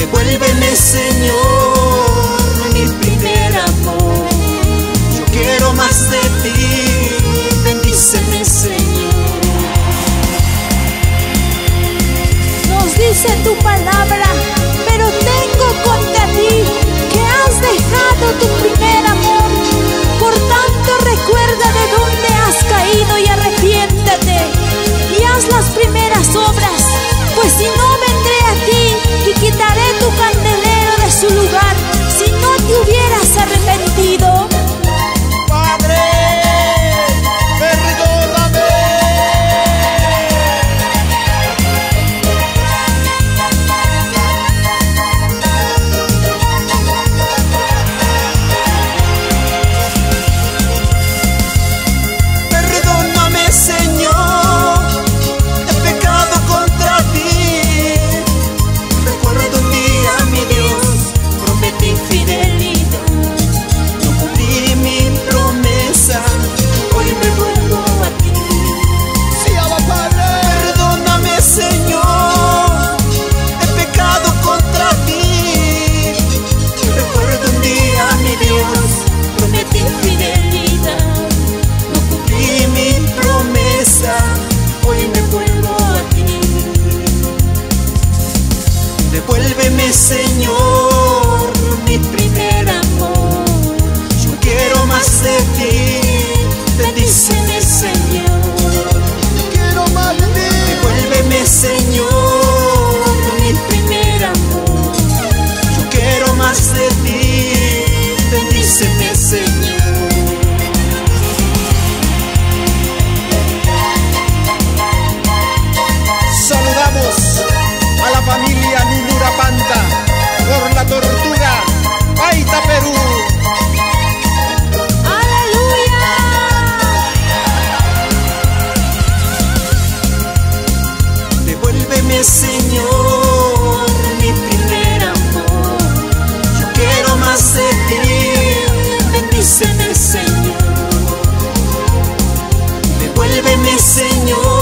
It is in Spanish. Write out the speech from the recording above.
Devuélveme, Señor, mi primer amor. Yo quiero más de ti, bendíceme, Señor. Nos dice tu palabra, pero tengo contra ti que has dejado tu primer amor. Por tanto, recuerda de dónde has caído y arrepiéntate y haz las primeras obras, pues si no vendré a ti y quitaré tu candelero de su lugar si no te hubieras arrepentido. Padre, perdóname. Perdóname, Señor, he pecado contra ti. Recuerdo un día, mi Dios, prometí fidelidad. No cumplí mi promesa, hoy me vuelvo a ti. Sí, Abba Padre. Perdóname, Señor, he pecado contra ti. Recuerdo un día, mi Dios, prometí fidelidad. No cumplí mi promesa, hoy me vuelvo a ti. Devuélveme, Señor, mi primer amor. Yo quiero más de ti, bendíceme, Señor. Quiero más de ti. Devuélveme, Señor, mi primer amor. Yo quiero más de ti, bendíceme, Señor. Saludamos a la familia Nunurapanta por la Tortuga, Paita, Perú. ¡Aleluya! Devuélveme, Señor, mi primer amor. Yo quiero más de ti, bendíceme, Señor. Devuélveme, Señor,